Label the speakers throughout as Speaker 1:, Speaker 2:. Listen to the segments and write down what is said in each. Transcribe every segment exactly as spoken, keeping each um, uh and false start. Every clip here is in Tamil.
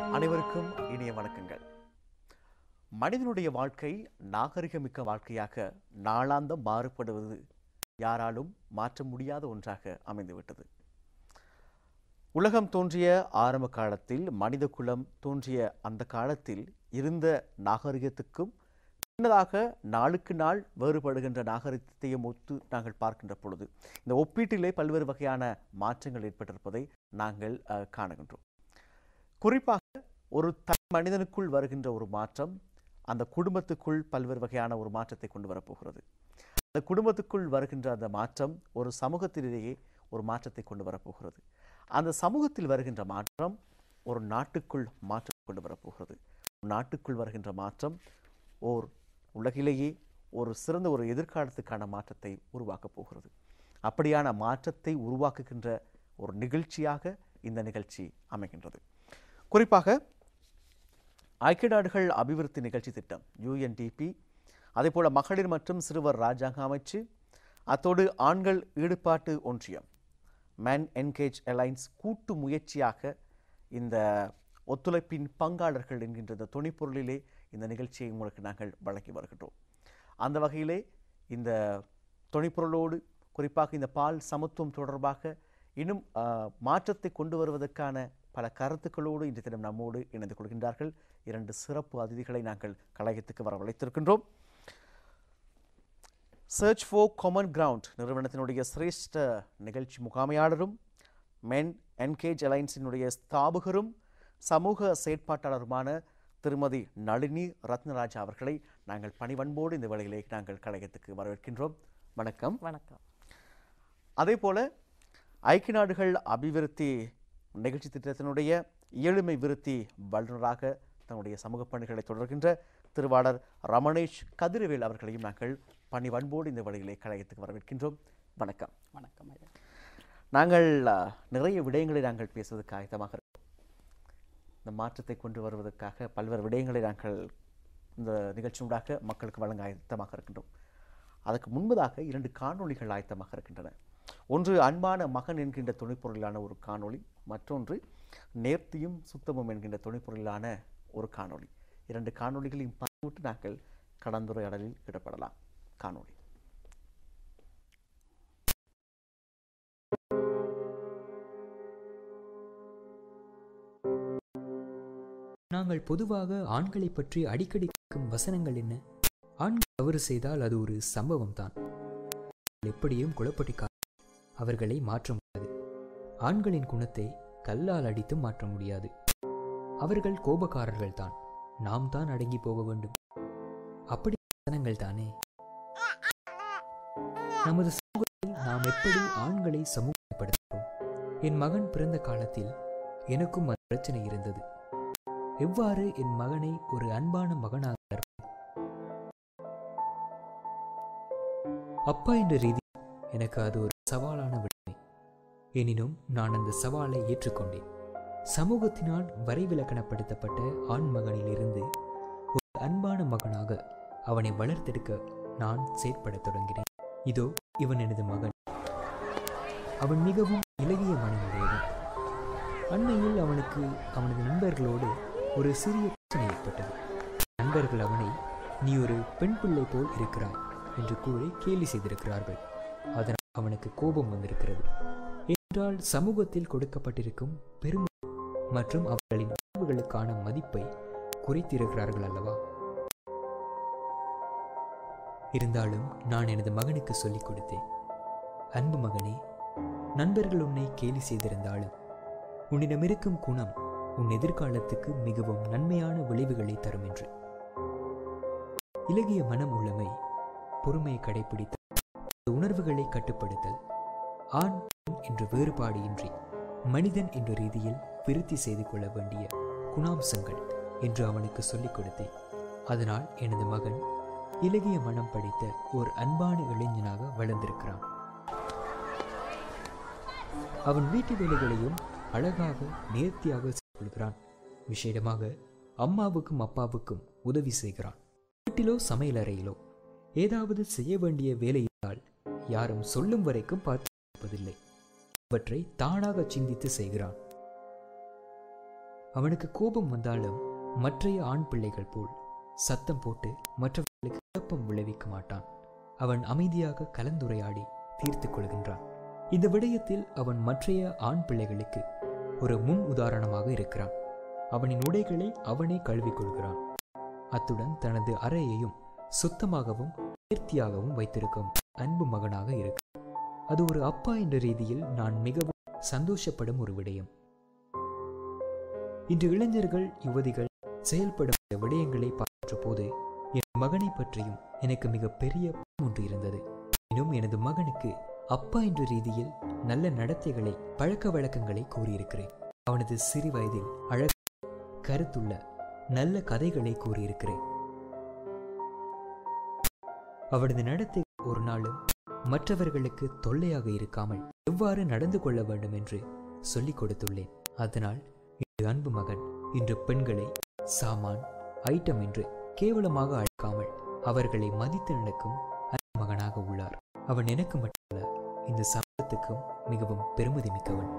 Speaker 1: அனைவருக்கும் இனிய வணக்கங்கள். மனிதனுடைய வாழ்க்கை நாகரிகமிக்க வாழ்க்கையாக நாளாந்தம் மாறுபடுவது யாராலும் மாற்ற முடியாத ஒன்றாக அமைந்துவிட்டது. உலகம் தோன்றிய ஆரம்ப காலத்தில், மனித குலம் தோன்றிய அந்த காலத்தில் இருந்த நாகரிகத்துக்கும் பின்னதாக நாளுக்கு நாள் வேறுபடுகின்ற நாகரிகத்தையும் ஒத்து நாங்கள் பார்க்கின்ற பொழுது இந்த ஒப்பீட்டிலே பல்வேறு வகையான மாற்றங்கள் ஏற்பட்டிருப்பதை நாங்கள் காணுகின்றோம். குறிப்பாக ஒரு தனி மனிதனுக்குள் வருகின்ற ஒரு மாற்றம் அந்த குடும்பத்துக்குள் பல்வேறு வகையான ஒரு மாற்றத்தை கொண்டு வரப்போகிறது. அந்த குடும்பத்துக்குள் வருகின்ற அந்த மாற்றம் ஒரு சமூகத்திலேயே ஒரு மாற்றத்தை கொண்டு வரப்போகிறது. அந்த சமூகத்தில் வருகின்ற மாற்றம் ஒரு நாட்டுக்குள் மாற்றம் கொண்டு வரப்போகிறது. நாட்டுக்குள் வருகின்ற மாற்றம் ஓர் உலகிலேயே ஒரு சிறந்த ஒரு எதிர்காலத்துக்கான மாற்றத்தை உருவாக்கப் போகிறது. அப்படியான மாற்றத்தை உருவாக்குகின்ற ஒரு நிகழ்ச்சியாக இந்த நிகழ்ச்சி அமைகின்றது. குறிப்பாக ஐக்கிய நாடுகள் அபிவிருத்தி நிகழ்ச்சி திட்டம் யூஎன்டிபி, அதே போல மகளிர் மற்றும் சிறுவர் ராஜாங்க அமைச்சு, அத்தோடு ஆண்கள் ஈடுபாட்டு ஒன்றியம் மேன் என்கேஜ் அலைன்ஸ் கூட்டு முயற்சியாக இந்த ஒத்துழைப்பின் பங்காளர்கள் என்கின்ற இந்த துணைப்பொருளிலே இந்த நிகழ்ச்சியை உங்களுக்கு நாங்கள் வழங்கி வருகின்றோம். அந்த வகையிலே இந்த துணைப்பொருளோடு குறிப்பாக இந்த பால் சமத்துவம் தொடர்பாக இன்னும் மாற்றத்தை கொண்டு வருவதற்கான பல கருத்துக்களோடு இன்றைய தினம் நம்மோடு இணைந்து கொள்கின்றார்கள். இரண்டு சிறப்பு அதிதிகளை நாங்கள் கழகத்துக்கு வரவழைத்திருக்கின்றோம். சர்ச் ஃபார் காமன் கிரவுண்ட் நிறுவனத்தினுடைய சிரேஷ்ட நிகழ்ச்சி முகாமையாளரும் மென் என்கேஜ் அலைன்ஸினுடைய ஸ்தாபகரும் சமூக செயற்பாட்டாளருமான திருமதி நளினி ரத்னராஜா அவர்களை நாங்கள் பணிவன்போடு இந்த வேளையிலே நாங்கள் கழகத்துக்கு வரவேற்கின்றோம். வணக்கம்.
Speaker 2: வணக்கம்.
Speaker 1: அதே போல ஐக்கிய நாடுகள் அபிவிருத்தி நிகழ்ச்சி திட்டத்தினுடைய ஏழுமை விருத்தி வல்லுநராக தன்னுடைய சமூக பணிகளை தொடர்கின்ற திருவாளர் ரமணேஷ் கதிரவேல் அவர்களையும் நாங்கள் பணிவன்போடு இந்த வேளையிலே கழகத்துக்கு வரவேற்கின்றோம். வணக்கம்.
Speaker 2: வணக்கம்.
Speaker 1: நாங்கள் நிறைய விடயங்களை நாங்கள் பேசுவதற்கு ஆயத்தமாக இருக்கோம். இந்த மாற்றத்தை கொண்டு வருவதற்காக பல்வேறு விடயங்களை நாங்கள் இந்த நிகழ்ச்சியூடாக மக்களுக்கு வழங்க ஆயத்தமாக இருக்கின்றோம். அதற்கு முன்பதாக இரண்டு காணொளிகள் ஆயத்தமாக இருக்கின்றன. ஒன்று அன்பான மகன் என்கின்ற துணைப்பொருளான ஒரு காணொளி, மற்றொன்று நேர்த்தியும் சுத்தமும் என்கின்ற துணைப்பொருளான ஒரு காணொளி. இரண்டு காணொளிகளையும் பார்த்துவிட்டு நாங்கள் கலந்துரையாடலில் ஈடுபடலாம். காணொளி.
Speaker 3: நாங்கள் பொதுவாக ஆண்களை பற்றி அடிக்கடி கேட்கும் வசனங்கள் என்ன? ஆண்கள் தவறு செய்தால் அது ஒரு சம்பவம் தான், எப்படியும் குழப்படிக்காது, அவர்களை மாற்ற முடியாது. ஆண்களின் குணத்தை கல்லால் அடித்து மாற்ற முடியாது. அவர்கள் கோபக்காரர்கள் தான், நாம் தான் அடங்கி போக வேண்டும். அப்படி வசனங்கள் தானே. நமது சமூகத்தில் நாம் எப்படி ஆண்களை சமூகப்படுத்துகிறோம்? என் மகன் பிறந்த காலத்தில் எனக்கும் அந்த பிரச்சனை இருந்தது. எவ்வாறு என் மகனை ஒரு அன்பான மகனாக அப்பா என்ற ரீதியில் எனக்கு அது ஒரு சவாலான விடமை. எனினும் நான் அந்த சவாலை ஏற்றுக்கொண்டேன். சமூகத்தினால் வரைவிலக்கணப்படுத்தப்பட்ட ஆண் மகனில் இருந்து ஒரு அன்பான மகனாக அவனை வளர்த்தெடுக்க நான் செயற்பட தொடங்கினேன். இதோ இவன் எனது மகன். அவன் மிகவும் இலகிய மனமுடையவன். அண்மையில் அவனுக்கு அவனது நண்பர்களோடு ஒரு சிறிய பிரச்சனை ஏற்பட்டது. நண்பர்கள் அவனை நீ ஒரு பெண் பிள்ளை போல் இருக்கிறாய் என்று கூறி கேலி செய்திருக்கிறார்கள். அதனால் அவனுக்கு கோபம் வந்திருக்கிறது. என்றால் சமூகத்தில் கொடுக்கப்பட்டிருக்கும் பெருமை மற்றும் அவர்களின் உணர்வுகளுக்கான மதிப்பை குறைத்திருக்கிறார்கள் அல்லவா? இருந்தாலும் நான் எனது மகனுக்கு சொல்லிக் கொடுத்தேன், அன்பு மகனே, நண்பர்கள் உன்னை கேலி செய்திருந்தாலும் உன்னிடமிருக்கும் குணம் உன் எதிர்காலத்துக்கு மிகவும் நன்மையான விளைவுகளை தரும் என்று. இலகிய மனம் உள்ளமை, பொறுமையை கடைபிடித்தல், உணர்வுகளை கட்டுப்படுத்தல், ஆண் என்ற வேறுபாடு இன்றி மனிதன் என்ற ரீதியில் விருத்தி செய்து கொள்ள வேண்டிய குணாம்சங்கள் என்று அவனுக்கு சொல்லிக் கொடுத்தேன். அதனால் எனது மகன் இலகிய மனம் படைத்த ஒரு அன்பான இளைஞனாக வளர்ந்திருக்கிறான். அவன் வீட்டு வேலைகளையும் அழகாக நேர்த்தியாக கொள்கிறான். விசேடமாக அம்மாவுக்கும் அப்பாவுக்கும் உதவி செய்கிறான். வீட்டிலோ சமையல் அறையிலோ ஏதாவது செய்ய வேண்டிய வேலை இருந்தால் யாரும் சொல்லும் வரைக்கும் பார்ப்பதில்லை. அவற்றை தானாக சிந்தித்து செய்கிறான். அவனுக்கு கோபம் வந்தாலும் மற்றைய ஆண் பிள்ளைகள் போல் சத்தம் போட்டு மற்றவர்களுக்கு குழப்பம் விளைவிக்க மாட்டான். அவன் அமைதியாக கலந்துரையாடி தீர்த்து கொள்கின்றான். இந்த விடயத்தில் அவன் மற்றைய ஆண் பிள்ளைகளுக்கு ஒரு முன் உதாரணமாக இருக்கிறான். அவனின் உடைகளை அவனே கழுவிக்கொள்கிறான். அத்துடன் தனது அறையையும் சுத்தமாகவும் நேர்த்தியாகவும் வைத்திருக்கும் அன்பு மகனாக இருக்கு. அது ஒரு அப்பா என்ற ரீதியில் நான் மிகவும் சந்தோஷப்படும் ஒரு விடயம். இன்று இளைஞர்கள் யுவதிகள் செயல்படும் இந்த விடயங்களை பார்த்த போது என் மகனை பற்றியும் எனக்கு மிக பெரிய ஒன்று இருந்தது. இன்னும் எனது மகனுக்கு அப்பா என்ற ரீதியில் நல்ல நடத்தைகளை பழக்க வழக்கங்களை கூறியிருக்கிறேன். அவனது சிறு வயதில் அழகு கருத்துள்ள நல்ல கதைகளை கூறியிருக்கிறேன். அவனது நடத்தை ஒரு நாளும் மற்றவர்களுக்கு தொல்லையாக இருக்காமல் எவ்வாறு நடந்து கொள்ள வேண்டும் என்று சொல்லிக் கொடுத்துள்ளேன். அதனால் எனது அன்பு மகன் இன்று பெண்களை சாமான் ஐட்டம் என்று கேவலமாக அழைக்காமல் அவர்களை மதித்து நடக்கும் அன்பு மகனாக உள்ளார். அவன் எனக்கு மட்டுமல்ல, இந்த சமூகத்துக்கும் மிகவும் பெருமதி மிக்கவன்.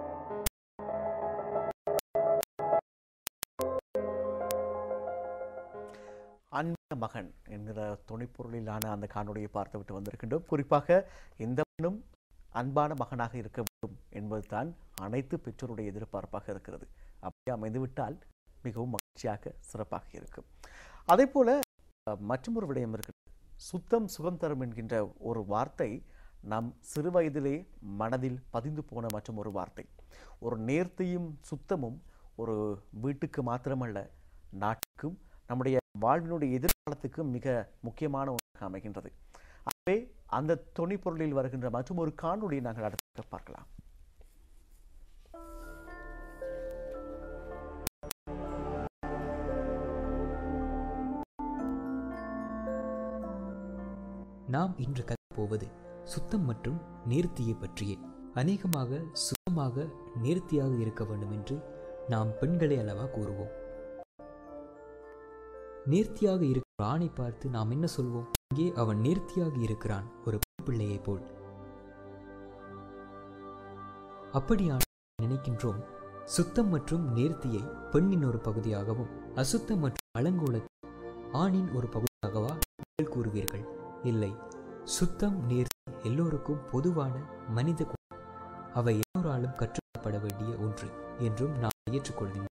Speaker 1: அன்பான மகன் என்கிற துணைப்பொருளிலான அந்த காணொலியை பார்த்துவிட்டு வந்திருக்கின்றோம். குறிப்பாக இந்த மகனும் அன்பான மகனாக இருக்க வேண்டும் என்பதுதான் அனைத்து பெற்றோருடைய எதிர்பார்ப்பாக இருக்கிறது. அப்படி அமைந்துவிட்டால் மிகவும் மகிழ்ச்சியாக சிறப்பாக இருக்கும். அதே போல மற்றொரு விடயம் இருக்கிறது. சுத்தம் சுகம் தரும் என்கின்ற ஒரு வார்த்தை நம் சிறு வயதிலே மனதில் பதிந்து போன மற்றும் ஒரு வார்த்தை. ஒரு நேர்த்தியும் சுத்தமும் ஒரு வீட்டுக்கு மாத்திரமல்ல, நாட்டுக்கும் நம்முடைய வாழ்வினுடைய எதிர்காலத்துக்கும் மிக முக்கியமான ஒன்றாக அமைகின்றது. ஆகவே அந்த துணைப்பொருளில் வருகின்ற மற்றும் ஒரு காணொலியை நாங்கள் அடுத்து பார்க்கலாம்.
Speaker 3: நாம் இன்று கற்றுப்போவது சுத்தம் மற்றும் நேர்த்தியை பற்றியே. அநேகமாக சுத்தமாக நேர்த்தியாக இருக்க வேண்டும் என்று நாம் பெண்களை அல்லவா கூறுவோம். நேர்த்தியாக இருக்கிற ஆணை பார்த்து நாம் என்ன சொல்வோம்? இங்கே அவன் நேர்த்தியாக இருக்கிறான், ஒரு பிள்ளையை போல். அப்படியான நினைக்கின்றோம். சுத்தம் மற்றும் நேர்த்தியை பெண்ணின் ஒரு பகுதியாகவும் அசுத்தம் மற்றும் அலங்கோலத்தை ஆணின் ஒரு பகுதியாகவா நீங்கள் கூறுவீர்கள்? இல்லை, சுத்தம் நேர்த்தி எல்லோருக்கும் பொதுவான மனித குணம். அவை எல்லோராலும் கற்றுக்கொள்ளப்பட வேண்டிய ஒன்று என்றும் நான் ஏற்றுக்கொள்கிறேன்.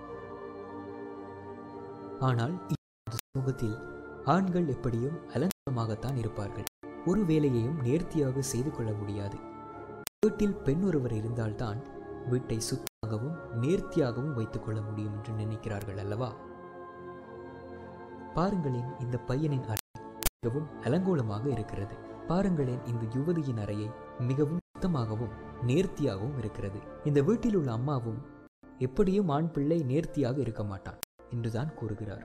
Speaker 3: ஆனால் சமூகத்தில் ஆண்கள் எப்படியும் அலங்கோலமாகத்தான் இருப்பார்கள். ஒரு வேலையையும் நேர்த்தியாக செய்து கொள்ள முடியாது. வீட்டில் பெண் ஒருவர் இருந்தால்தான் வீட்டை சுத்தமாகவும் நேர்த்தியாகவும் வைத்துக் கொள்ள முடியும் என்று நினைக்கிறார்கள் அல்லவா? பாருங்களேன், இந்த பையனின் அறை மிகவும் அலங்கோலமாக இருக்கிறது. பாருங்களேன், இந்த யுவதியின் அறையை மிகவும் சுத்தமாகவும் நேர்த்தியாகவும் இருக்கிறது. இந்த வீட்டில் உள்ள அம்மாவும் எப்படியும் ஆண் பிள்ளை நேர்த்தியாக இருக்க மாட்டான் என்றுதான் கூறுகிறார்.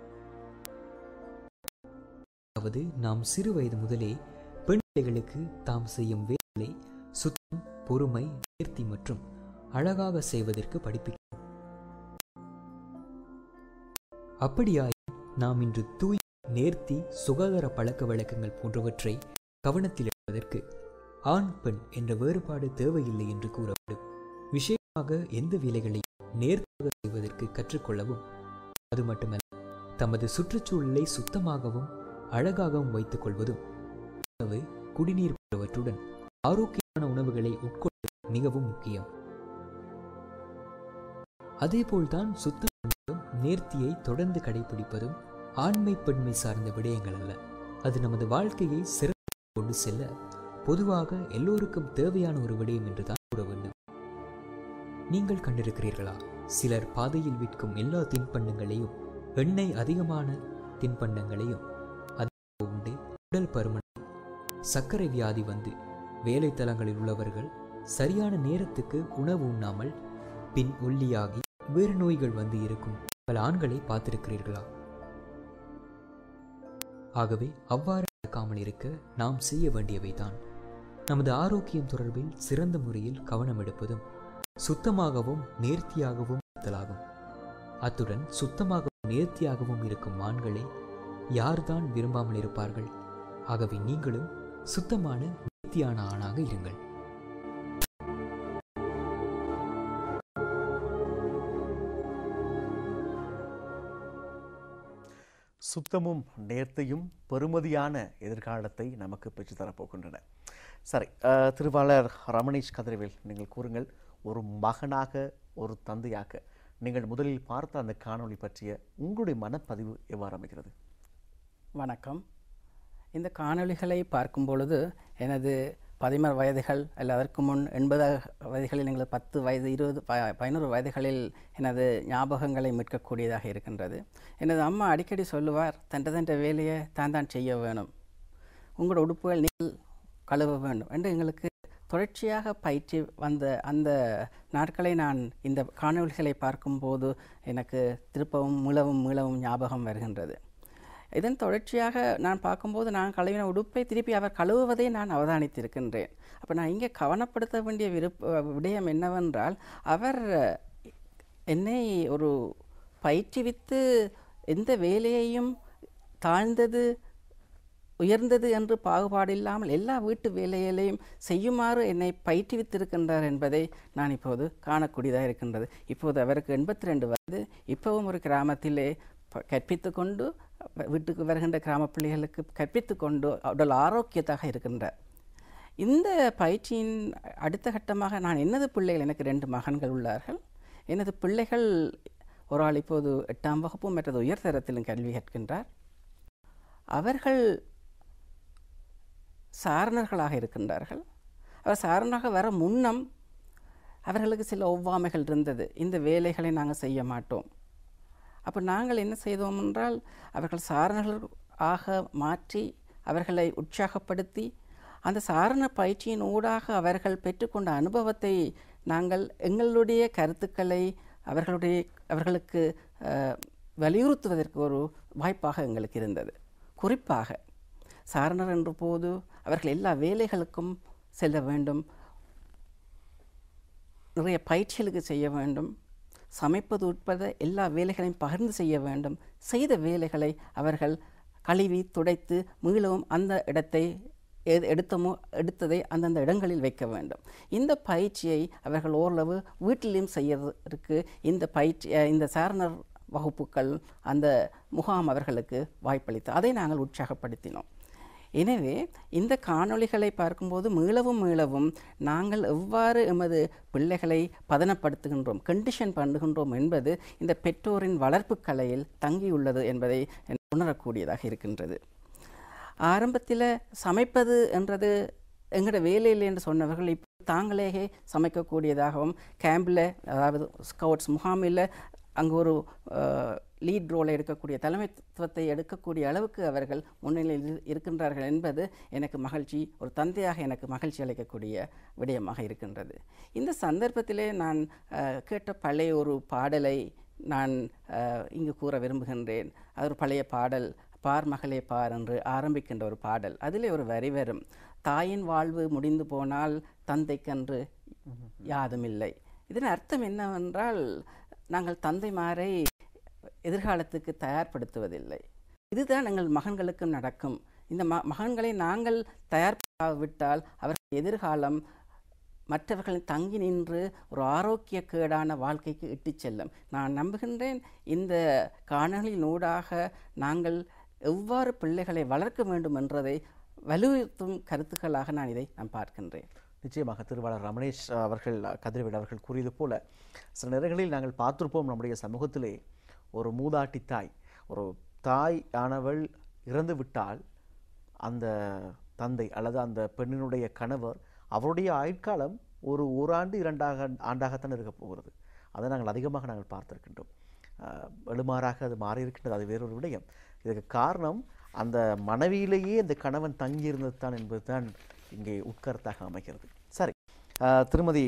Speaker 3: அதாவது நாம் சிறு வயது முதலே பெண் பிள்ளைகளுக்கு தாம் செய்யும் வேலை சுத்தம், பொறுமை, நேர்த்தி மற்றும் அழகாக செய்வதற்கு படிப்பிக்கிறோம். அப்படியாய் நாம் இன்று தூய், நேர்த்தி, சுகாதார பழக்க வழக்கங்கள் போன்றவற்றை கவனத்தில் எடுப்பதற்கு ஆண் பெண் என்ற வேறுபாடு தேவையில்லை என்று கூற வேண்டும். விஷயமாக எந்த வேலைகளையும் நேர்த்தியாக செய்வதற்கு கற்றுக்கொள்ளவும், அது மட்டுமல்ல தமது சுற்றுச்சூழலை சுத்தமாகவும் அழகாகவும் வைத்துக் கொள்வதும், உணவு, குடிநீர் போன்றவற்றுடன் ஆரோக்கியமான உணவுகளை உட்கொள்வது மிகவும் முக்கியம். அதேபோல்தான் சுத்தம் மற்றும் நேர்த்தியை தொடர்ந்து கடைபிடிப்பதும் ஆண்மை பெண்மை சார்ந்த விடயங்கள் அல்ல. அது நமது வாழ்க்கையை சிறப்பாக கொண்டு செல்ல பொதுவாக எல்லோருக்கும் தேவையான ஒரு விடயம் என்றுதான் கூற வேண்டும். நீங்கள் கண்டிருக்கிறீர்களா? சிலர் பாதையில் விற்கும் எல்லா தின்பண்டங்களையும், எண்ணெய் அதிகமான தின்பண்டங்களையும் அதிக உண்டு உடல் பருமன், சர்க்கரை வியாதி வந்து வேலை தலங்களில் உள்ளவர்கள் சரியான நேரத்துக்கு உணவு உண்ணாமல் பின் ஒல்லியாகி வேறு நோய்கள் வந்து இருக்கும் பல ஆண்களை பார்த்திருக்கிறீர்களா? ஆகவே அவ்வாறு நடக்காமல் இருக்க நாம் செய்ய வேண்டியவைதான் நமது ஆரோக்கியம் தொடர்பில் சிறந்த முறையில் கவனம் எடுப்பதும் சுத்தமாகவும் நேர்த்தியாகவும் இருத்தலாகும். அத்துடன் சுத்தமாகவும் நேர்த்தியாகவும் இருக்கும் ஆண்களை யார்தான் விரும்பாமல் இருப்பார்கள்? ஆகவே நீங்களும் சுத்தமான நேர்த்தியான ஆணாக இருங்கள்.
Speaker 1: சுத்தமும் நேர்த்தையும் பெறுமதியான எதிர்காலத்தை நமக்கு பெற்றுத்தரப்போகின்றன. சரி, அஹ், திருவாளர் ரமணீஷ் கதிரவேல், நீங்கள் கூறுங்கள், ஒரு மகனாக, ஒரு தந்தையாக நீங்கள் முதலில் பார்த்த அந்த காணொளி பற்றிய உங்களுடைய மனப்பதிவு எவ்வாறு அமைகிறது?
Speaker 2: வணக்கம். இந்த காணொளிகளை பார்க்கும் பொழுது எனது பதிமூன்று வயதுகள் அல்ல அதற்கு முன் எண்பது வயதுகளில் எங்களது பத்து வயது இருபது ப பதினோரு வயதுகளில் எனது ஞாபகங்களை மீட்கக்கூடியதாக இருக்கின்றது. எனது அம்மா அடிக்கடி சொல்லுவார், தண்ட தண்ட வேலையை தான் தான் செய்ய வேணும், உங்களோட உடுப்புகள் நீங்கள் கழுவ வேண்டும் என்று எங்களுக்கு தொடர்ச்சியாக பயிற்சி வந்த அந்த நாட்களை நான் இந்த காணொளிகளை பார்க்கும்போது எனக்கு திருப்பவும் மீளவும் மீளவும் ஞாபகம் வருகின்றது. இதன் தொடர்ச்சியாக நான் பார்க்கும்போது நான் கழுவின உடுப்பை திருப்பி அவர் கழுவுவதை நான் அவதானித்திருக்கின்றேன். அப்போ நான் இங்கே கவனப்படுத்த வேண்டிய விருப்ப விடயம் என்னவென்றால், அவர் என்னை ஒரு பயிற்றுவித்து எந்த வேலையையும் தாழ்ந்தது உயர்ந்தது என்று பாகுபாடில்லாமல் எல்லா வீட்டு வேலைகளையும் செய்யுமாறு என்னை பயிற்றுவித்திருக்கின்றார் என்பதை நான் இப்போது காணக்கூடியதாக இருக்கின்றது. இப்போது அவருக்கு எண்பத்தி ரெண்டு வயது. இப்போவும் ஒரு கிராமத்திலே கற்பித்து கொண்டு வீட்டுக்கு வருகின்ற கிராம பிள்ளைகளுக்கு கற்பித்து கொண்டு உடல் ஆரோக்கியத்தாக இருக்கின்றார். இந்த பயிற்சியின் அடுத்த கட்டமாக நான் எனது பிள்ளைகள், எனக்கு ரெண்டு மகன்கள் உள்ளார்கள். எனது பிள்ளைகள் ஒரு ஆள் இப்போது எட்டாம் வகுப்பும் மற்றது உயர்தரத்திலும் கல்வி கற்கின்றார். அவர்கள் சாரணர்களாக இருக்கின்றார்கள். அவர் சாரணராக வர முன்னம் அவர்களுக்கு சில ஒவ்வாமைகள் இருந்தது. இந்த வேலைகளை நாங்கள் செய்ய மாட்டோம். அப்போ நாங்கள் என்ன செய்தோம் என்றால், அவர்கள் சாரணர்கள் ஆக மாற்றி அவர்களை உற்சாகப்படுத்தி அந்த சாரண பயிற்சியின் ஊடாக அவர்கள் பெற்றுக்கொண்ட அனுபவத்தை நாங்கள் எங்களுடைய கருத்துக்களை அவர்களுடைய அவர்களுக்கு வலியுறுத்துவதற்கு ஒரு வாய்ப்பாக எங்களுக்கு இருந்தது. குறிப்பாக சாரணர் என்ற போது அவர்கள் எல்லா வேலைகளுக்கும் செல்ல வேண்டும், நிறைய பயிற்சிகளுக்கு செய்ய வேண்டும், சமைப்பது உட்பட எல்லா வேலைகளையும் பகிர்ந்து செய்ய வேண்டும். செய்த வேலைகளை அவர்கள் கழுவி துடைத்து மீளவும் அந்த இடத்தை எடுத்தமோ எடுத்ததை அந்தந்த இடங்களில் வைக்க வேண்டும். இந்த பயிற்சியை அவர்கள் ஓரளவு வீட்டிலையும் செய்யறதுக்கு இந்த பயிற்சி இந்த சாரணர் வகுப்புகள் அந்த முகாம் அவர்களுக்கு வாய்ப்பளித்து அதை நாங்கள் உற்சாகப்படுத்தினோம். எனவே இந்த காணொளிகளை பார்க்கும்போது மீளவும் மீளவும் நாங்கள் எவ்வாறு எமது பிள்ளைகளை பதனப்படுத்துகின்றோம், கண்டிஷன் பண்ணுகின்றோம் என்பது இந்த பெற்றோரின் வளர்ப்பு கலையில் தங்கியுள்ளது என்பதை உணரக்கூடியதாக இருக்கின்றது. ஆரம்பத்தில் சமைப்பது என்றது எங்களோட வேலையில் என்று சொன்னவர்கள் இப்போ தாங்களே சமைக்கக்கூடியதாகவும், கேம்பில் அதாவது ஸ்கவுட்ஸ் முகாமில் அங்கு ஒரு லீட் ரோலை எடுக்கக்கூடிய தலைமைத்துவத்தை எடுக்கக்கூடிய அளவுக்கு அவர்கள் முன்னிலையில் இருக்கின்றார்கள் என்பது எனக்கு மகிழ்ச்சி, ஒரு தந்தையாக எனக்கு மகிழ்ச்சி அளிக்கக்கூடிய விடயமாக இருக்கின்றது. இந்த சந்தர்ப்பத்திலே நான் கேட்ட பழைய ஒரு பாடலை நான் இங்கு கூற விரும்புகின்றேன். அது ஒரு பழைய பாடல், பார் மகளே பார் என்று ஆரம்பிக்கின்ற ஒரு பாடல். அதிலே ஒரு வரி வரும், தாயின் வாழ்வு முடிந்து போனால் தந்தைக்கன்று யாதுமில்லை. இதன் அர்த்தம் என்னவென்றால், நாங்கள் தந்தைமாரை எதிர்காலத்துக்கு தயார்படுத்துவதில்லை. இதுதான் எங்கள் மகன்களுக்கும் நடக்கும். இந்த ம மகன்களை நாங்கள் தயார்விட்டால் அவர்கள் எதிர்காலம் மற்றவர்களின் தங்கி நின்று ஒரு ஆரோக்கியக்கேடான வாழ்க்கைக்கு இட்டு செல்லும். நான் நம்புகின்றேன் இந்த காணொளியினூடாக நாங்கள் எவ்வாறு பிள்ளைகளை வளர்க்க வேண்டும் என்றதை வலியுறுத்தும் கருத்துக்களாக நான் இதை நான் பார்க்கின்றேன்.
Speaker 1: நிச்சயமாக திருவாளர் ரமணேஷ் அவர்கள், கதிரவேல் அவர்கள் கூறியது போல, சில நேரங்களில் நாங்கள் பார்த்திருப்போம் நம்முடைய சமூகத்திலே ஒரு மூதாட்டி தாய், ஒரு தாய் ஆனவள் இறந்து விட்டால் அந்த தந்தை அல்லது அந்த பெண்ணினுடைய கணவர் அவருடைய ஆயுட்காலம் ஒரு ஓராண்டு இரண்டாக ஆண்டாகத்தான் இருக்க போகிறது. அதை நாங்கள் அதிகமாக நாங்கள் பார்த்திருக்கின்றோம். எழுமாறாக அது மாறி இருக்கின்றது, அது வேறொரு விடயம். இதுக்கு காரணம் அந்த மனைவியிலேயே அந்த கணவன் தங்கியிருந்தது தான் என்பது தான் இங்கே உட்கருத்தாக அமைகிறது. சரி, திருமதி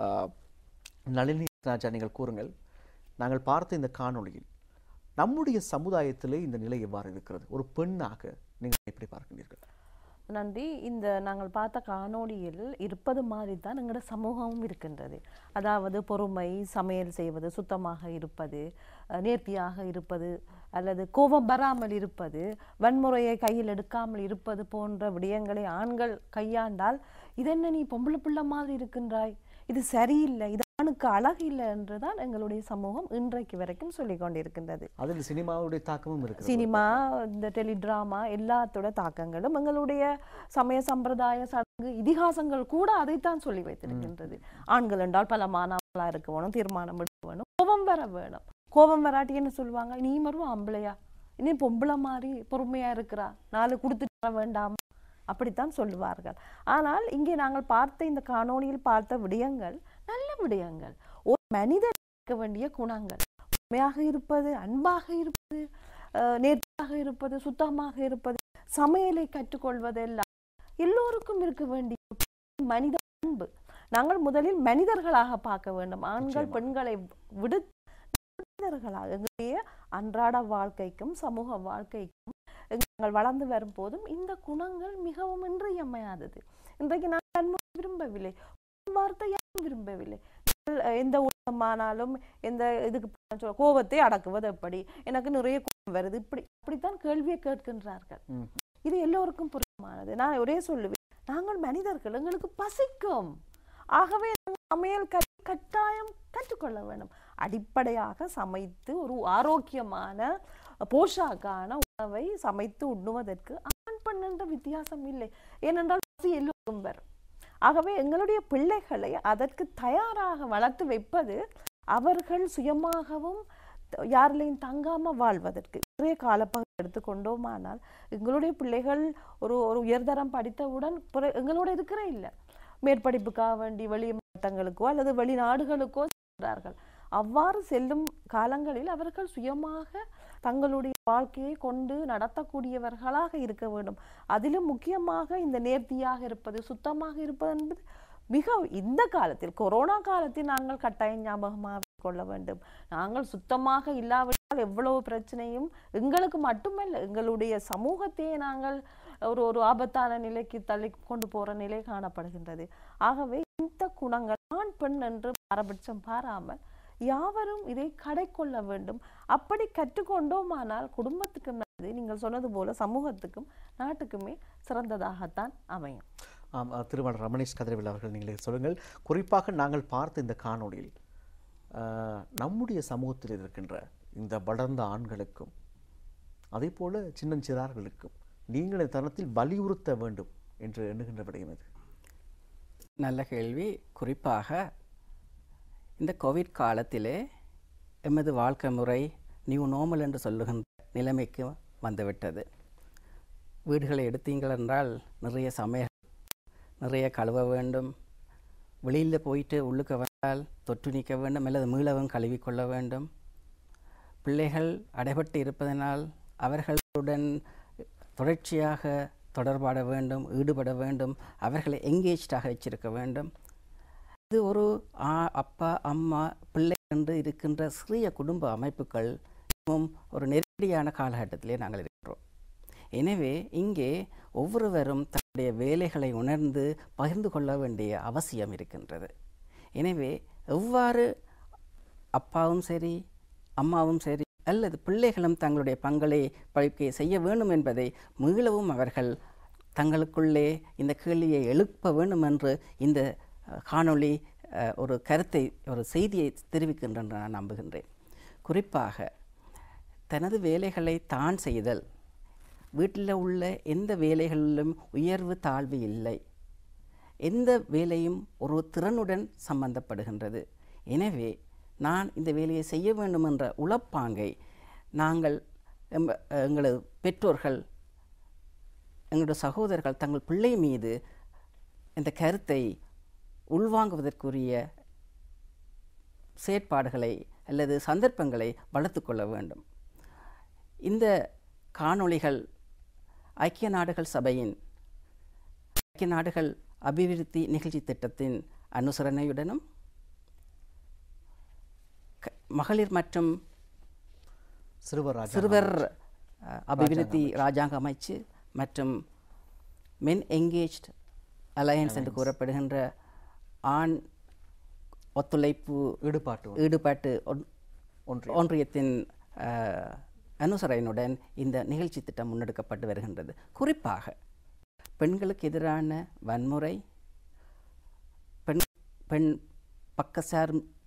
Speaker 1: நளினி ராஜா, நீங்கள் கூறுங்கள், நாங்கள் பார்த்த இந்த காணொளியில் நம்முடைய சமுதாயத்திலே இந்த நிலை எவ்வாறு இருக்கிறது? ஒரு பெண்ணாக நீங்கள் எப்படி பார்க்கிறீர்கள்?
Speaker 4: நன்றி. இந்த நாங்கள் பார்த்த காணொளியில் இருப்பது மாதிரி தான் எங்களோட சமூகமும் இருக்கின்றது. அதாவது பொறுமை, சமையல் செய்வது, சுத்தமாக இருப்பது, நேர்த்தியாக இருப்பது, அல்லது கோபம் வராமல் இருப்பது, வன்முறையை கையில் எடுக்காமல் இருப்பது போன்ற விடயங்களை ஆண்கள் கையாண்டால், இதென்ன நீ பொம்பளை பிள்ளை மாதிரி இருக்கின்றாய், இது சரியில்லை, இதை ஆணுக்கு அழகு இல்லை என்றுதான் எங்களுடைய சமூகம் இன்றைக்கு வரைக்கும் சொல்லிக் கொண்டிருக்கின்றது.
Speaker 1: அதில் சினிமாவுடைய தாக்கமும் இருக்கு.
Speaker 4: சினிமா, இந்த டெலிட்ராமா எல்லாத்தோட தாக்கங்களும் எங்களுடைய சமய சம்பிரதாய சடங்கு இதிகாசங்கள் கூட அதைத்தான் சொல்லி வைத்திருக்கின்றது. ஆண்கள் என்றால் பல மாணவர்களா இருக்க வேணும், தீர்மானம் எடுக்க வேணும், கோபம் வர வேணும். கோபம் வராட்டி என்ன சொல்லுவாங்க, நீ மறுவா ஆம்பளையா, இனி பொம்பளை மாதிரி பொறுமையா இருக்கிறா, நாலு கொடுத்துட்டு வர வேண்டாம், அப்படித்தான் சொல்லுவார்கள். ஆனால் இங்கே நாங்கள் பார்த்த இந்த காணொளியில் பார்த்த விடயங்கள் நல்ல விடயங்கள், ஒரு மனிதர் இருக்க வேண்டிய குணங்கள், உண்மையாக இருப்பது, அன்பாக இருப்பது, நேர்த்தியாக இருப்பது, சுத்தமாக இருப்பது, சமையலை கற்றுக்கொள்வதெல்லாம் எல்லோருக்கும் இருக்க வேண்டிய மனித அன்பு. நாங்கள் முதலில் மனிதர்களாக பார்க்க வேண்டும். ஆண்கள் பெண்களை விடு மனிதர்களாக எங்களுடைய அன்றாட வாழ்க்கைக்கும் சமூக வாழ்க்கைக்கும் நாங்கள் வளர்ந்து வரும் போதும் இந்த குணங்கள் மிகவும் இன்றியமையாதது. இன்றைக்கு நான் அன்பு விரும்பவில்லை, வார்த்தை யாரும் விரும்பவில்லை. எந்த உலகமானாலும் எந்த இதுக்கு கோபத்தை அடக்குவது எப்படி, எனக்கு நிறைய கோபம் வருது, இப்படி அப்படித்தான் கேள்வியை கேட்கின்றார்கள். இது எல்லோருக்கும் பொருத்தமானது. நான் ஒரே சொல்லுவேன், நாங்கள் மனிதர்கள், எங்களுக்கு பசிக்கும். ஆகவே சமையல் கட்டாயம் கற்றுக்கொள்ள வேண்டும். அடிப்படையாக சமைத்து ஒரு ஆரோக்கியமான போஷாக்கான உணவை சமைத்து உண்ணுவதற்கு ஆண் பெண் என்ற வித்தியாசம் இல்லை. ஏனென்றால் பசி எல்லோரும் வரும். ஆகவே எங்களுடைய பிள்ளைகளை அதற்கு தயாராக வளர்த்து வைப்பது, அவர்கள் சுயமாகவும் யாரிலையும் தங்காம வாழ்வதற்கு நிறைய காலப்பகுதி எடுத்துக்கொண்டோமானால் எங்களுடைய பிள்ளைகள் ஒரு ஒரு உயர்தரம் படித்தவுடன் எங்களோட இருக்கிற இல்லை, மேற்படிப்புக்காக வேண்டி வெளி மாவட்டங்களுக்கோ அல்லது வெளிநாடுகளுக்கோ செல்கிறார்கள். அவ்வாறு செல்லும் காலங்களில் அவர்கள் சுயமாக தங்களுடைய வாழ்க்கையை கொண்டு நடத்தக்கூடியவர்களாக இருக்க வேண்டும். அதிலும் முக்கியமாக இந்த நேர்த்தியாக இருப்பது, சுத்தமாக இருப்பது என்பது மிக இந்த காலத்தில், கொரோனா காலத்தில் நாங்கள் கட்டாயம் ஞாபகமாக கொள்ள வேண்டும். நாங்கள் சுத்தமாக இல்லாவிட்டால் எவ்வளவு பிரச்சனையும் எங்களுக்கு மட்டுமல்ல, எங்களுடைய சமூகத்தையே நாங்கள் ஒரு ஒரு ஆபத்தான நிலைக்கு தள்ளி கொண்டு போற நிலை காணப்படுகின்றது. ஆகவே இந்த குணங்கள் ஆண் பெண் என்று பாரபட்சம் பாராமல் யாவரும் இதை கடை கொள்ள வேண்டும். அப்படி கற்றுக்கொண்டோமானால் குடும்பத்துக்கும் நல்லது, நீங்கள் சொன்னது போல சமூகத்துக்கும் நாட்டுக்குமே சிறந்ததாகத்தான் அமையும்.
Speaker 1: ஆம், திருமண ரமணேஷ் கதிரவேல் அவர்கள் நீங்கள் சொல்லுங்கள். குறிப்பாக நாங்கள் பார்த்த இந்த காணொளியில் நம்முடைய சமூகத்தில் இருக்கின்ற இந்த வளர்ந்த ஆண்களுக்கும் அதே போல சின்னஞ்சிறார்களுக்கும் நீங்கள் இந்த தருணத்தில் வலியுறுத்த வேண்டும் என்று எண்ணுகின்ற விடயம் இது?
Speaker 2: நல்ல கேள்வி. குறிப்பாக இந்த கோவிட் காலத்திலே எமது வாழ்க்கை முறை நியூ நார்மல் என்று சொல்லுகின்ற நிலைமைக்கு வந்துவிட்டது. வீடுகளை எடுத்தீங்கள் என்றால் நிறைய சமையல், நிறைய கழுவ வேண்டும், வெளியில் போயிட்டு உள்ளுக்க வந்தால் தொற்று நீக்க வேண்டும் அல்லது மீளவும் கழுவிக்கொள்ள வேண்டும். பிள்ளைகள் அடைபட்டு இருப்பதனால் அவர்களுடன் தொடர்ச்சியாக தொடர்பாட வேண்டும், ஈடுபட வேண்டும், அவர்களை எங்கேஜ்டாக வச்சிருக்க வேண்டும். இது ஒரு அப்பா அம்மா பிள்ளை என்று இருக்கின்ற சிறிய குடும்ப அமைப்புகள் ஒரு நெருக்கடியான காலகட்டத்திலே நாங்கள் இருக்கிறோம். எனவே இங்கே ஒவ்வொருவரும் தன்னுடைய வேலைகளை உணர்ந்து பகிர்ந்து கொள்ள வேண்டிய அவசியம் இருக்கின்றது. எனவே எவ்வாறு அப்பாவும் சரி அம்மாவும் சரி அல்லது பிள்ளைகளும் தங்களுடைய பங்களை பழிக்கை செய்ய வேண்டும் என்பதை மீளவும் அவர்கள் தங்களுக்குள்ளே இந்த கேள்வியை எழுப்ப வேண்டும் என்று இந்த காணொளி ஒரு கருத்தை, ஒரு செய்தியை தெரிவிக்கின்றன நான் நம்புகின்றேன். குறிப்பாக தனது வேலைகளை தான் செய்தல், வீட்டில் உள்ள எந்த வேலைகளிலும் உயர்வு தாழ்வு இல்லை, எந்த வேலையும் ஒரு திறனுடன் சம்பந்தப்படுகின்றது. எனவே நான் இந்த வேலையை செய்ய வேண்டும் என்ற உளப்பாங்கை நாங்கள் எங்களது பெற்றோர்கள், எங்களுடைய சகோதரர்கள் தங்கள் பிள்ளை மீது இந்த கருத்தை உள்வாங்குவதற்குரிய செயற்பாடுகளை அல்லது சந்தர்ப்பங்களை வளர்த்து கொள்ள வேண்டும். இந்த காணொளிகள் ஐக்கிய நாடுகள் சபையின் ஐக்கிய நாடுகள் அபிவிருத்தி நிகழ்ச்சி திட்டத்தின் அனுசரணையுடனும் மகளிர் மற்றும்
Speaker 1: சிறுவர்
Speaker 2: சிறுவர் அபிவிருத்தி இராஜாங்க அமைச்சு மற்றும் மென் எங்கேஜ்ட் அலையன்ஸ் என்று கூறப்படுகின்ற ஆண் ஒத்துழைப்பு
Speaker 1: ஈடுபாட்டு
Speaker 2: ஈடுபாட்டு ஒன்றியத்தின் அனுசரணையுடன் இந்த நிகழ்ச்சி திட்டம் முன்னெடுக்கப்பட்டு வருகின்றது. குறிப்பாக பெண்களுக்கு எதிரான வன்முறை, பெண் பெண் பக்கசார்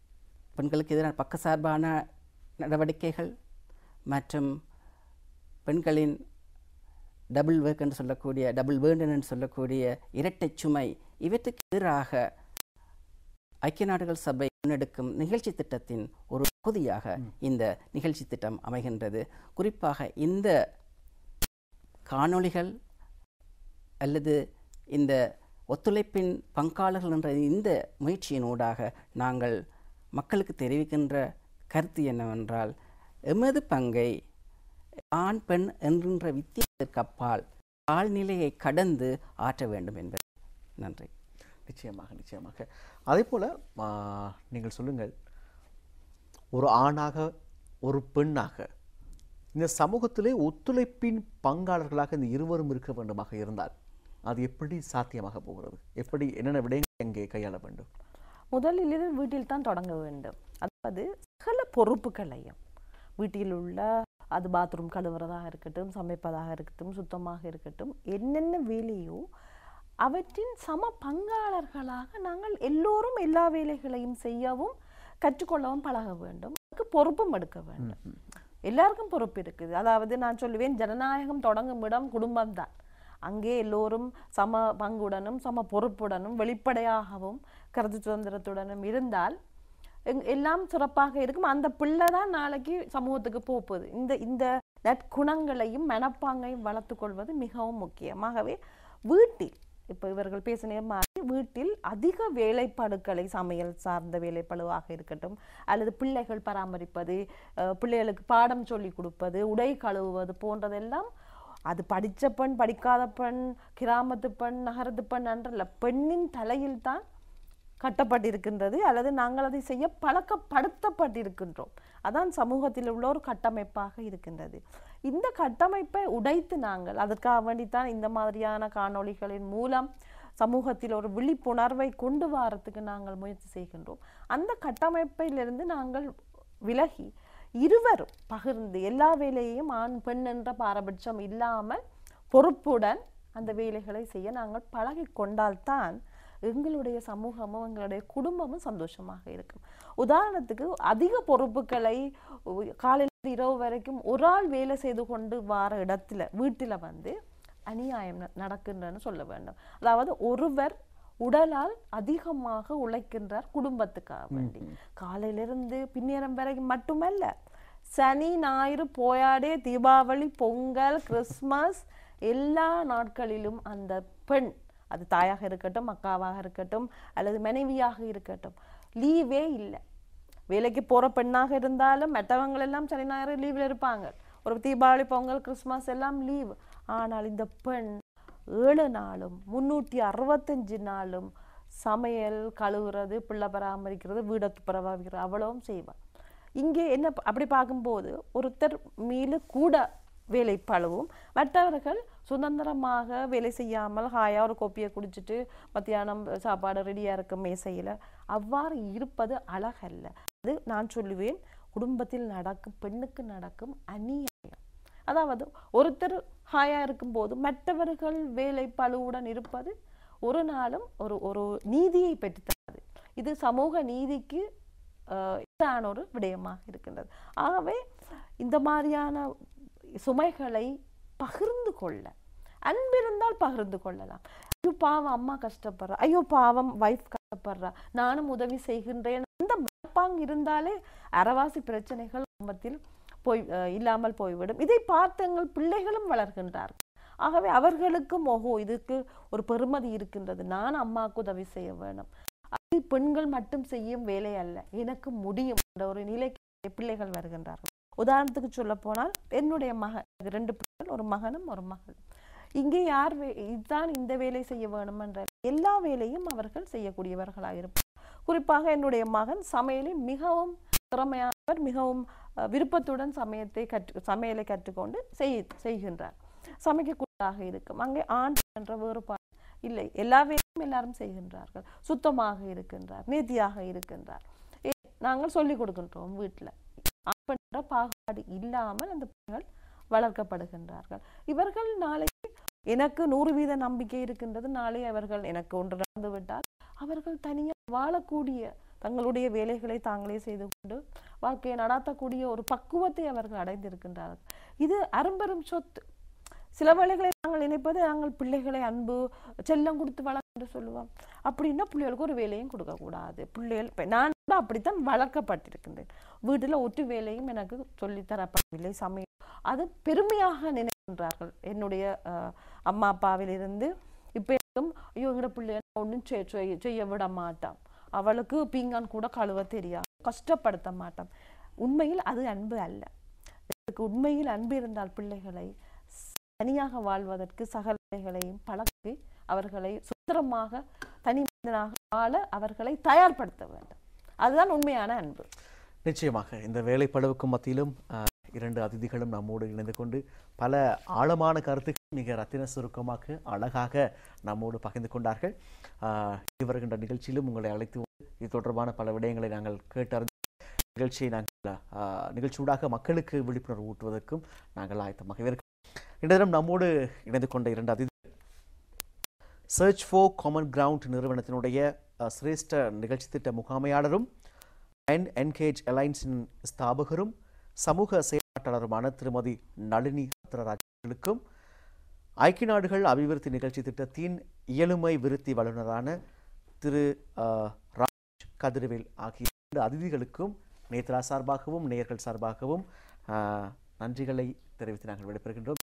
Speaker 2: பெண்களுக்கு எதிரான பக்கசார்பான நடவடிக்கைகள் மற்றும் பெண்களின் டபுள் ஒர்க் என்று சொல்லக்கூடிய டபுள் பேர்டன் என்று சொல்லக்கூடிய இரட்டை சுமை இவற்றுக்கு எதிராக ஐக்கிய நாடுகள் சபை முன்னெடுக்கும் நிகழ்ச்சி திட்டத்தின் ஒரு பகுதியாக இந்த நிகழ்ச்சி திட்டம் அமைகின்றது. குறிப்பாக இந்த காணொளிகள் அல்லது இந்த ஒத்துழைப்பின் பங்காளர்கள் என்ற இந்த முயற்சியினூடாக நாங்கள் மக்களுக்கு தெரிவிக்கின்ற கருத்து என்னவென்றால், எமது பங்கை ஆண் பெண் என்கின்ற வித்தியாசத்திற்கு அப்பால் ஆழ்நிலையை கடந்து ஆற்ற வேண்டும் என்பது. நன்றி.
Speaker 1: நிச்சயமாக நிச்சயமாக அதே போல் நீங்கள் சொல்லுங்கள், ஒரு ஆணாக ஒரு பெண்ணாக இந்த சமூகத்திலே ஒத்துழைப்பின் பங்காளர்களாக இந்த இருவரும் இருக்க வேண்டுமாக இருந்தால் அது எப்படி சாத்தியமாக போகிறது? எப்படி என்னென்ன விடயங்களை எங்கே கையாள வேண்டும்?
Speaker 4: முதலில் இது வீட்டில் தான் தொடங்க வேண்டும். அதாவது சகல பொறுப்புகளையும் வீட்டில் உள்ள, அது பாத்ரூம் கழுவுறதாக இருக்கட்டும், சமைப்பதாக இருக்கட்டும், சுத்தமாக இருக்கட்டும், என்னென்ன வேலையோ அவற்றின் சம பங்காளர்களாக நாங்கள் எல்லோரும் எல்லா வேலைகளையும் செய்யவும் கற்றுக்கொள்ளவும் பழக வேண்டும். அதுக்கு பொறுப்பும் எடுக்க வேண்டும். எல்லாருக்கும் பொறுப்பு இருக்குது. அதாவது நான் சொல்லுவேன், ஜனநாயகம் தொடங்கும் இடம் குடும்பம் தான். அங்கே எல்லோரும் சம பங்குடனும் சம பொறுப்புடனும் வெளிப்படையாகவும் கருத்து சுதந்திரத்துடனும் இருந்தால் எல்லாம் சிறப்பாக இருக்கும். அந்த பிள்ளை தான் நாளைக்கு சமூகத்துக்கு போகுது. இந்த இந்த நற்குணங்களையும் மனப்பாங்கையும் வளர்த்து கொள்வது மிகவும் முக்கியமாகவே வீட்டில், இப்போ இவர்கள் பேசின மாதிரி வீட்டில் அதிக வேலைப்பாடுகளை, சமையல் சார்ந்த வேலைப்பாடுவாக இருக்கட்டும், அல்லது பிள்ளைகள் பராமரிப்பது, பிள்ளைகளுக்கு பாடம் சொல்லி கொடுப்பது, உடை கழுவுவது போன்றதெல்லாம் அது படித்த பெண், படிக்காத பெண், கிராமத்து பெண், நகரத்து பெண் என்றல்ல, பெண்ணின் தலையில் தான் கட்டப்பட்டிருக்கின்றது, அல்லது நாங்கள் அதை செய்ய பழக்கப்படுத்தப்பட்டிருக்கின்றோம். அதான் சமூகத்தில் உள்ள ஒரு கட்டமைப்பாக இருக்கின்றது. இந்த கட்டமைப்பை உடைத்து நாங்கள், அதற்காக வேண்டித்தான் இந்த மாதிரியான காணொளிகளின் மூலம் சமூகத்தில் ஒரு விழிப்புணர்வை கொண்டு வரத்துக்கு நாங்கள் முயற்சி செய்கின்றோம். அந்த கட்டமைப்பிலிருந்து நாங்கள் விலகி இருவரும் பகிர்ந்து எல்லா வேலையையும் ஆண் பெண் என்ற பாரபட்சம் இல்லாமல் பொறுப்புடன் அந்த வேலைகளை செய்ய நாங்கள் பழகி கொண்டால்தான் எங்களுடைய சமூகமும் எங்களுடைய குடும்பமும் சந்தோஷமாக இருக்கும். உதாரணத்துக்கு அதிக பொறுப்புகளை காலையில் இரவு வரைக்கும் ஒரு ஆள் வேலை செய்து கொண்டு வார இடத்துல வீட்டில் வந்து அநியாயம் நடக்கின்றன்னு சொல்ல வேண்டும். அதாவது ஒருவர் உடலால் அதிகமாக உழைக்கின்றார் குடும்பத்துக்காக வேண்டி. காலையிலிருந்து பின்னேரம் வரைக்கும் மட்டுமல்ல, சனி ஞாயிறு போயாடே தீபாவளி, பொங்கல், கிறிஸ்மஸ் எல்லா நாட்களிலும் அந்த பெண், அது தாயாக இருக்கட்டும், அக்காவாக இருக்கட்டும், அல்லது மனைவியாக இருக்கட்டும், லீவே இல்லை. வேலைக்கு போகிற பெண்ணாக இருந்தாலும் மற்றவங்கள் எல்லாம் சனி ஞாயிறு லீவில் இருப்பாங்க. ஒரு தீபாவளி, பொங்கல், கிறிஸ்மஸ் எல்லாம் லீவு. ஆனால் இந்த பெண் ஏழு நாளும் முன்னூற்றி அறுபத்தஞ்சு நாளும் சமையல், கழுவுறது, பிள்ளை பராமரிக்கிறது, வீடை துப்புரவாகிறது, அவ்வளவும் செய்வாள். இங்கே என்ன அப்படி பார்க்கும்போது ஒருத்தர் மீது கூட வேலை பழுவும், மற்றவர்கள் சுதந்திரமாக வேலை செய்யாமல் ஹாயாக ஒரு கோப்பியை குடிச்சிட்டு மத்தியானம் சாப்பாடு ரெடியாக இருக்கும் மேசையில் அவ்வாறு இருப்பது அழகல்ல. அது நான் சொல்லுவேன், குடும்பத்தில் நடக்கும் பெண்ணுக்கு நடக்கும் அநியாயம். அதாவது ஒருத்தர் ஹாயா இருக்கும்போது மற்றவர்கள் வேலை பழுவுடன் இருப்பது ஒரு நாளும் ஒரு ஒரு நீதியை பெற்றுத்தராது. இது சமூக நீதிக்கு எதிரான ஒரு விடயமாக இருக்கின்றது. ஆகவே இந்த மாதிரியான சுமைகளை பகிர்ந்து கொள்ள, அன்பிருந்தால் பகிர்ந்து கொள்ளலாம். ஐயோ பாவம் அம்மா கஷ்டப்படுறா, ஐயோ பாவம் வைஃப் கஷ்டப்படுறா, நானும் உதவி செய்கின்றேன், அந்த மனப்பாங்கு இருந்தாலே அறவாசி பிரச்சனைகள் குடும்பத்தில் போய் இல்லாமல் போய்விடும். இதை பார்த்து எங்கள் பிள்ளைகளும் வளர்கின்றார்கள். ஆகவே அவர்களுக்கும் ஓஹோ இதுக்கு ஒரு பெருமதி இருக்கின்றது, நான் அம்மாவுக்கு உதவி செய்ய வேணும், அது பெண்கள் மட்டும் செய்யும் வேலை அல்ல, எனக்கு முடியும் என்ற ஒரு நிலைக்கு பிள்ளைகள் வருகின்றார்கள். உதாரணத்துக்கு சொல்ல போனால் என்னுடைய மகன், ரெண்டு பிள்ளைகள், ஒரு மகனும் ஒரு மகள். இங்கே யார் இதுதான் இந்த வேலை செய்ய வேணும் என்ற எல்லா வேலையும் அவர்கள் செய்யக்கூடியவர்களாக இருப்பார். குறிப்பாக என்னுடைய மகன் சமையலில் மிகவும் திறமையானவர், மிகவும் விருப்பத்துடன் சமயத்தை கற்று சமையலை கற்றுக்கொண்டு செய் செய்கின்றார். சமைக்கக்கூடியதாக இருக்கும். அங்கே ஆண் என்ற வேறுபாடு இல்லை, எல்லா வேலையும் எல்லாரும் செய்கின்றார்கள். சுத்தமாக இருக்கின்றார், நேர்த்தியாக இருக்கின்றார். நாங்கள் சொல்லிக் கொடுக்கின்றோம் வீட்டில். ஆண் என்ற பாகுபாடு இல்லாமல் அந்த பிள்ளைகள் வளர்க்கப்படுகின்றார்கள். இவர்கள் நாளைக்கு எனக்கு நூறு வீத நம்பிக்கை இருக்கின்றது, நாளை அவர்கள் எனக்கு ஒன்று நடந்து விட்டால் அவர்கள் தனியாக வாழக்கூடிய தங்களுடைய வேலைகளை தாங்களே செய்து கொண்டு வாழ்க்கையை நடாத்தக்கூடிய ஒரு பக்குவத்தை அவர்கள் அடைந்திருக்கின்றார்கள். இது அரும்பெரும் சொத்து. சில வேளைகளை நாங்கள் நினைப்பது நாங்கள் பிள்ளைகளை அன்பு செல்லம் கொடுத்து வளர்க்க என்று சொல்லுவோம். அப்படின்னா பிள்ளைகளுக்கு ஒரு வேலையும் கொடுக்கக்கூடாது. பிள்ளைகள் நான் கூட அப்படித்தான் வளர்க்கப்பட்டிருக்கின்றேன். வீட்டில் ஒட்டு வேலையும் எனக்கு சொல்லித்தரப்படவில்லை. சமையல் அது பெருமையாக நினைக்கின்றார்கள். என்னுடைய அம்மா அப்பாவிலிருந்து இப்போ எனக்கும் ஐயோ எங்கட பிள்ளைய ஒன்றும் செய்ய விட மாட்டான், அவளுக்கு பீங்கான் கூட கழுவ தெரியாது, கஷ்டப்படுத்த மாட்டான். உண்மையில் அது அன்பு அல்ல. இதுக்கு உண்மையில் அன்பு இருந்தால் பிள்ளைகளை தனியாக வாழ்வதற்கு சகலைகளையும் பழக்கி அவர்களை சுதந்திரமாக தனி மனிதனாக வாழ அவர்களை தயார்படுத்த வேண்டும். அதுதான் உண்மையான அன்பு.
Speaker 1: நிச்சயமாக இந்த வேலைப்பளவுக்கும் மத்தியிலும் இரண்டு அதிதிகளும் நம்மோடு இணைந்து கொண்டு பல ஆழமான கருத்துக்கள் மிக ரத்தின சுருக்கமாக அழகாக நம்மோடு பகிர்ந்து கொண்டார்கள். வருகின்ற நிகழ்ச்சியிலும் உங்களை அழைத்து இது தொடர்பான பல விடயங்களை நாங்கள் கேட்டறிந்து நிகழ்ச்சியை நாங்கள் நிகழ்ச்சியூடாக மக்களுக்கு விழிப்புணர்வு ஊட்டுவதற்கும் நாங்கள் ஆயத்தமாக இருக்கிறோம். இந்த தினம் நம்மோடு இணைந்து கொண்ட இரண்டு அதிதி சர்ச் ஃபார் காமன் கிரவுண்ட் நிறுவனத்தினுடைய சிரேஷ்ட நிகழ்ச்சி திட்ட முகாமையாளரும் அண்ட் என்கேஜ் அலைன்ஸின் ஸ்தாபகரும் சமூக செயலாளருமான திருமதி நளினி ரத்னராஜர்களுக்கும் ஐக்கிய நாடுகள் அபிவிருத்தி நிகழ்ச்சி திட்டத்தின் இயலுமை விருத்தி வல்லுநரான திரு ராஜ் கதிரவேல் ஆகிய இரண்டு அதிதிகளுக்கும் நேத்ரா சார்பாகவும் நேயர்கள் சார்பாகவும் நன்றிகளை தெரிவித்து நாங்கள் விடைபெறுகின்றோம்.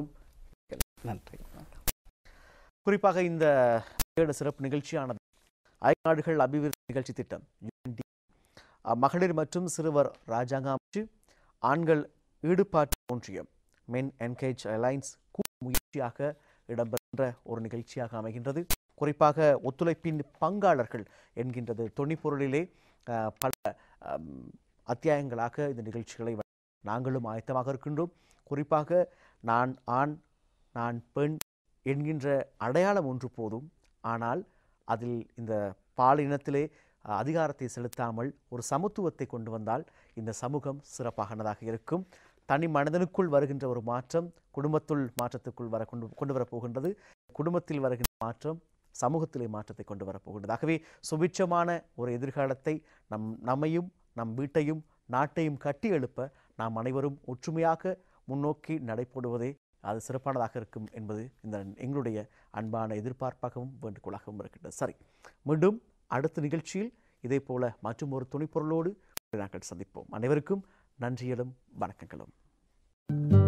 Speaker 1: நன்றி. குறிப்பாக இந்த சிறப்பு நிகழ்ச்சியானது ஐக்கிய நாடுகள் அபிவிருத்தி நிகழ்ச்சி திட்டம், மகளிர் மற்றும் சிறுவர் ராஜாங்க அமைச்சு, ஆண்கள் ஈடுபாட்டு ஒன்றியம், மென் என்கேஜ் அலைன்ஸ் முயற்சியாக இடம்பெறுகின்ற ஒரு நிகழ்ச்சியாக அமைகின்றது. குறிப்பாக ஒத்துழைப்பின் பங்காளர்கள் என்கின்றது தொனிப்பொருளிலே பல அத்தியாயங்களாக இந்த நிகழ்ச்சிகளை நாங்களும் ஆயத்தமாக இருக்கின்றோம். குறிப்பாக நான் ஆண் நான் பெண் என்கின்ற அடையாளம் ஒன்று போதும், ஆனால் அதில் இந்த பாலினத்திலே அதிகாரத்தை செலுத்தாமல் ஒரு சமத்துவத்தை கொண்டு வந்தால் இந்த சமூகம் சிறப்பானதாக இருக்கும். தனி மனிதனுக்குள் வருகின்ற ஒரு மாற்றம் குடும்பத்துள் மாற்றத்துக்குள் வர கொண்டு கொண்டு வரப்போகின்றது. குடும்பத்தில் வருகின்ற மாற்றம் சமூகத்திலே மாற்றத்தை கொண்டு வரப்போகின்றது. ஆகவே சுபிட்சமான ஒரு எதிர்காலத்தை நம் நம்மையும் நம் வீட்டையும் நாட்டையும் கட்டி எழுப்ப நாம் அனைவரும் ஒற்றுமையாக முன்னோக்கி நடைபோடுவதே அது சிறப்பானதாக இருக்கும் என்பது இந்த எங்களுடைய அன்பான எதிர்பார்ப்பாகவும் வேண்டுகோளாகவும் இருக்கின்றது. சரி, மீண்டும் அடுத்த நிகழ்ச்சியில் இதே போல மற்றும் ஒரு துணைப்பொருளோடு நாங்கள் சந்திப்போம். அனைவருக்கும் நன்றிகளும் வணக்கங்களும்.